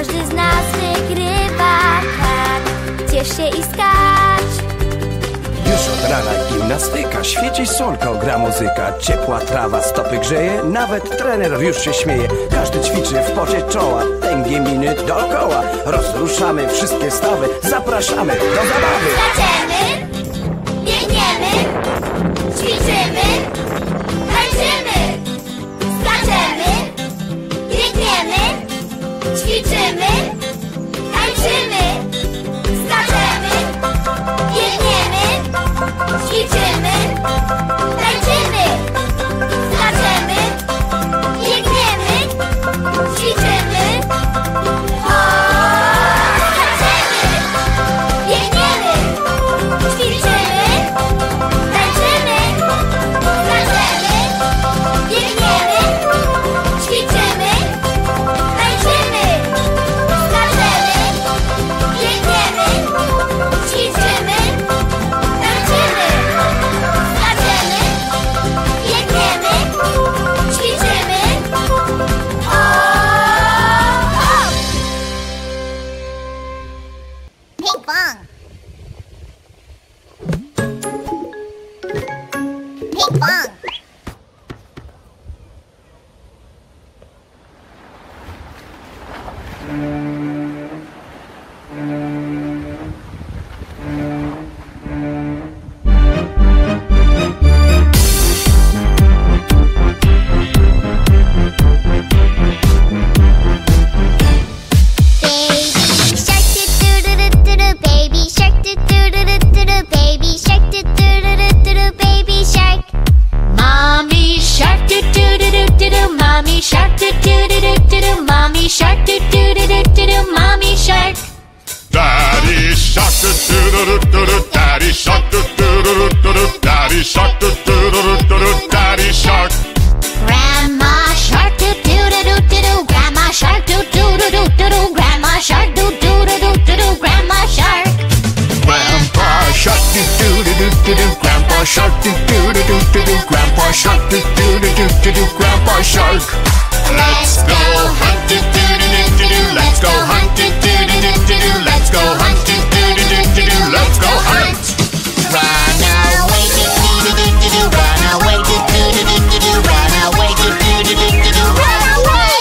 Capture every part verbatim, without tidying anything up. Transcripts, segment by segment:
każdy z nas wygrywa, tak. Ciesz się i skacz. Już od rana gimnastyka, świeci słonko, gra muzyka, ciepła trawa stopy grzeje, nawet trener już się śmieje. Każdy ćwiczy w pocie czoła, tęgie miny dookoła. Rozruszamy wszystkie stawy, zapraszamy do zabawy. Skaczemy, biegniemy, ćwiczymy, tańczymy. Skaczemy, biegniemy, ćwiczymy, tańczymy. Skaczemy, biegniemy, ćwiczymy, tańczymy. Skaczemy, biegniemy, ćwiczymy. O, skaczemy, biegniemy, ćwiczymy, tańczymy. Skaczemy, biegniemy, ćwiczymy, tańczymy. Skaczemy, biegniemy, ćwiczymy, tańczymy. Skaczemy, biegniemy, ćwiczymy. O, o! Ping pong. Ping pong. Baby shark, do do do do do do. Baby shark, do do do do do do. Baby shark. Mommy shark, do do do do do do. Mommy shark, do do do do do do. Mommy shark, do do do do do do. Mommy shark. Daddy shark, do do do do do. Daddy shark, do do do do do. Daddy shark, do do do do do. Daddy shark. Grandma shark, do do do do do do. Grandma shark, do do do do do do. Grandma shark, do do do do do do. Grandma shark. Grandpa shark, do do do do do do. Grandpa shark, do do do do do do. Grandpa shark, do do do do do do. Grandpa shark. Let's go hunt, do do do do do do. Let's go hunt, do do do do do do. Let's go hunt, do do do do do do. Let's go hunt. Run away, do do do do do do. Run away, do do do do do do. Run away, do do do do do do. Run away.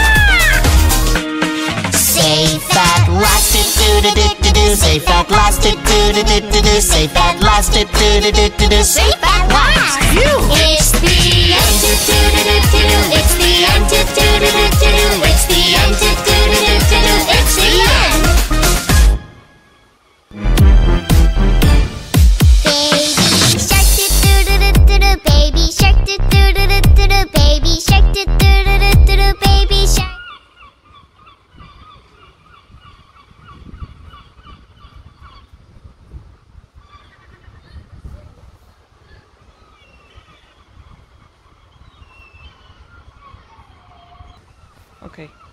Safe at last, do do do do do. Safe at last, do do do do do do. Safe at last, do do do do do do. Safe at last. It's the end, do do do do do do. It's the end, do do do do do do. It's the end, do do do do do do. It's the end. Baby shark, do do do do do do. Baby shark, do do do do do do. Baby shark, do do do do do do. Baby shark. Okay.